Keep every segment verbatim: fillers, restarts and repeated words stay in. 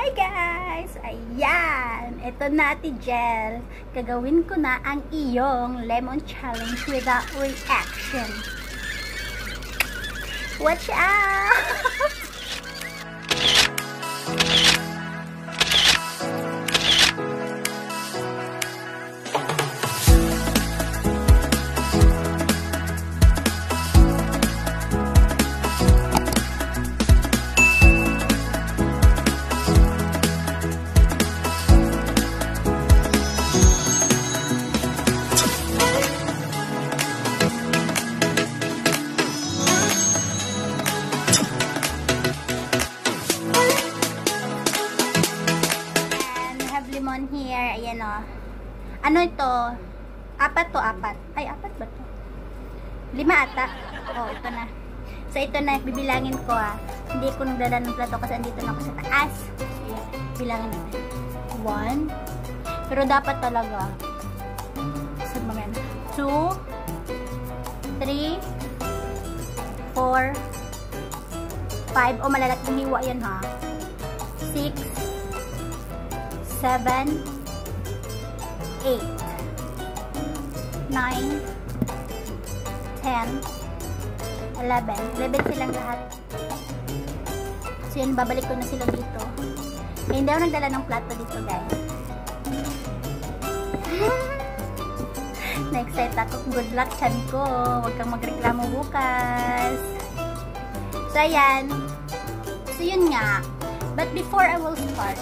Hi guys! Ayan! Ito na, Ate Jel. Gagawin ko na ang iyong lemon challenge without reaction. Watch out! Lemon here, ayan o. Ano ito? Apat to, apat. Ay, apat ba to? Lima ata. Oh, ito na. So, ito na, bibilangin ko ah. Hindi ko nagdala ng plato kasi andito na ako sa taas. Ayan, bilangin natin. One. Pero dapat talaga. Saan mo yan? Two. Three. Four. Five. O, malalaking hiwa yan ha. Six. seven, eight, nine, ten, eleven. eleven silang lahat. So yun, babalik ko na sila dito. Eh, hindi ako nagdala ng plato dito, guys. Na-excite ako. Good luck, chan ko. Huwag kang magreklamo bukas. So, ayan. So, yun nga. But before I will start,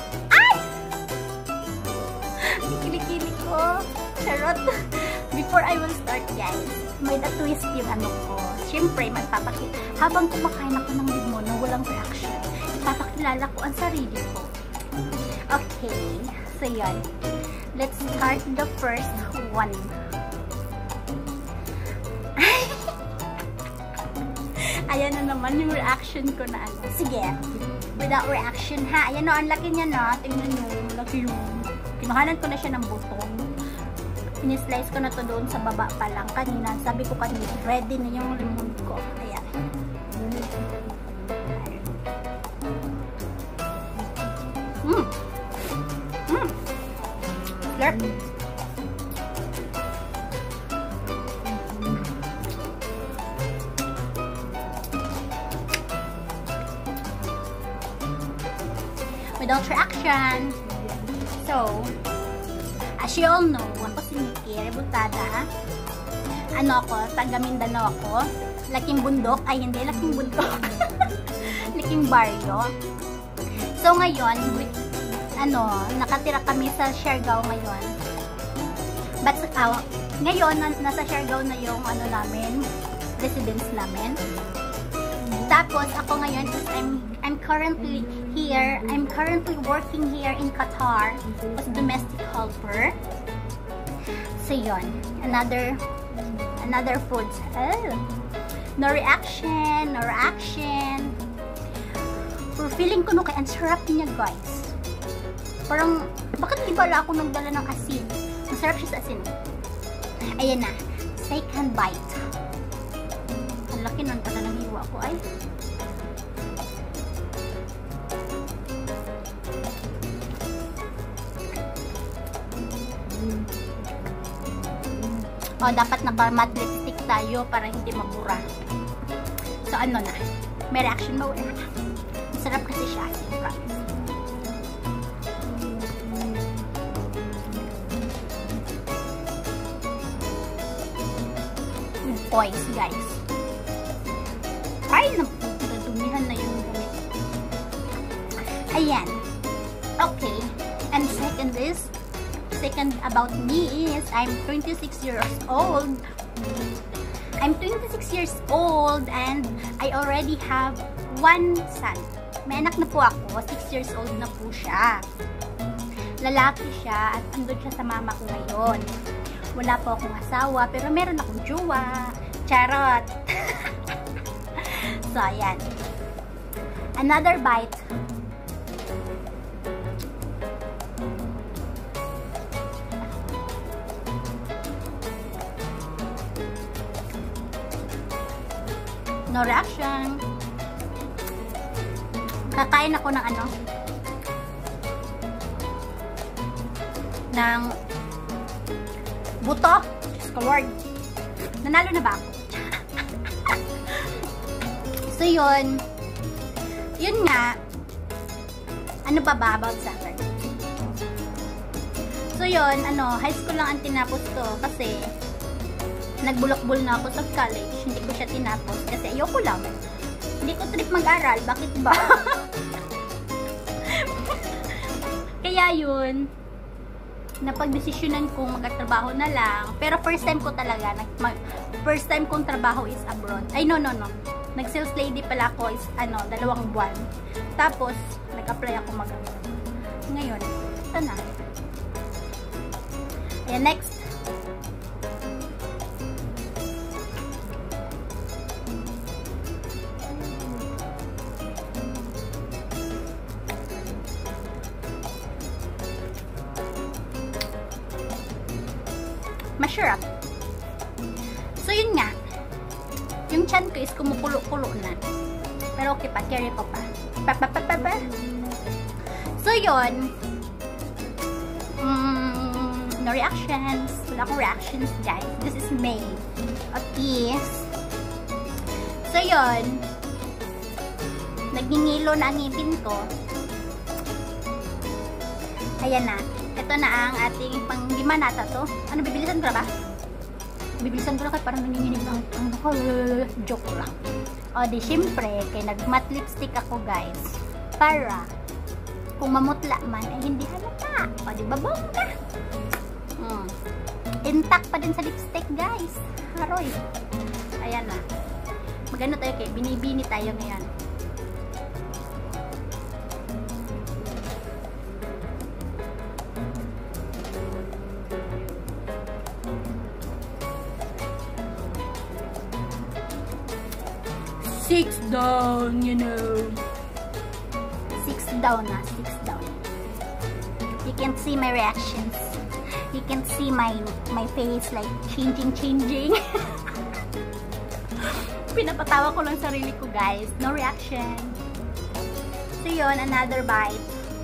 kilikili ko. Charot. Before I will start, guys, may the twist yung ano ko. Siyempre, magpapakita. Habang kumakain ako ng limon na walang reaction, ipapakilala ko ang sarili ko. Okay. So, yun. Let's start the first one. Ayan na naman yung reaction ko na ano. Sige. Without reaction, ha? Ayan o, ang laki niya na. Tingnan nyo. Laki yung kinuhanan ko na siya ng butong. Pinislice ko na to doon sa baba pa lang kanina. Sabi ko kanina, ready na yung lemon ko. Ayan. Mmm. Mmm. Slurp. Without reaction. So, as you all know, ako si Nikki, rebutada. Ano ako, taga Mindanao ako. Laking bundok, ay hindi, laking bundok. Laking baryo. So, ngayon, with, ano, nakatira kami sa Siargao ngayon. But, uh, ngayon, nasa Siargao na yung, ano namin, residence namin. Tapos, ako ngayon, because I'm, I'm currently here, I'm currently working here in Qatar as domestic helper. So, yun. Another, another food. Oh, no reaction, no reaction. Pero feeling ko no, kaya ang sarap niya, guys. Parang, bakit di ba ako nagdala ng asin? Masarap siya sa asin. Ayan na. Second bite. Ang laki ng taga ng hiwa ko, ay. O, dapat naka-matte lipstick tayo para hindi mabura. So, ano na? May reaction mo? Masarap kasi siya. Promise. With poise, guys. Ay, nadumihan na yung gamit. Ayan. Okay. And second is, second about me is, I'm twenty-six years old. I'm twenty-six years old and I already have one son. May anak na po ako. six years old na po siya. Lalaki siya at andun siya sa mama ko ngayon. Wala po akong asawa pero meron akong jowa. Charot! So, ayan. Another bite. No reaction. Kakain ako ng ano, ng buto. Just award. Nanalo na ba ako? So, yun. Yun nga. Ano pa ba about soccer? So, yun. Ano, high school lang ang tinapos ko kasi nagbulok-bul na ako sa college. Hindi ko siya tinapos kasi ayoko lang. Hindi ko trip mag-aral. Bakit ba? Kaya yun, napag-desisyonan kong magtrabaho na lang. Pero first time ko talaga, nag, mag, first time kong trabaho is abroad. Ay, no, no, no. Nag-sales lady pala ako is, ano, dalawang buwan. Tapos, nag-apply ako mag-abroad. Ngayon, ito na. Ayan, next. Masarap. So, yun nga. Yung chan ko is kumukulo-kulo na. Pero okay pa. Carry ko pa. Pa, pa, pa, pa, pa. So, yun. Mm, no reactions. Wala akong reactions, guys. This is May. Okay. So, yun. Nagingilo na ang ngipin ko. Ayan na. Ito na ang ating pang lima nata to. Ano, bibilisan ko na ba? Bibilisan ko na kaya parang nanginginig ang ang ako. Joke lang. O, di syempre, kaya nag-matte lipstick ako, guys. Para, kung mamutla man, ay hindi halata. O, di ba, bongga? Hmm. Intact pa din sa lipstick, guys. Haroy. Ayan na. Magano tayo kay binibini tayo ngayon. Six down, you know. Six down na, six down. You can see my reactions. You can see my my face like changing, changing. Pinapatawa ko lang sarili ko, guys. No reaction. So yun, another bite.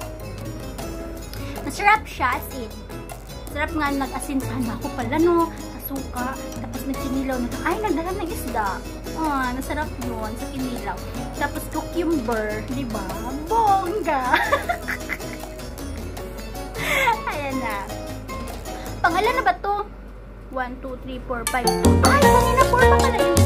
Masarap siya, as in. Sarap nga, nag-asin sana ako pala, no? Suka, tapos nagkinilaw na, ay, nagdala ng isda. Ah, nasarap yun sa kinilaw. Tapos cucumber, di ba? Bongga! Ayan na. Pangalan na ba to? one, two, three, four, five. Ay, kanina four pa pala yun.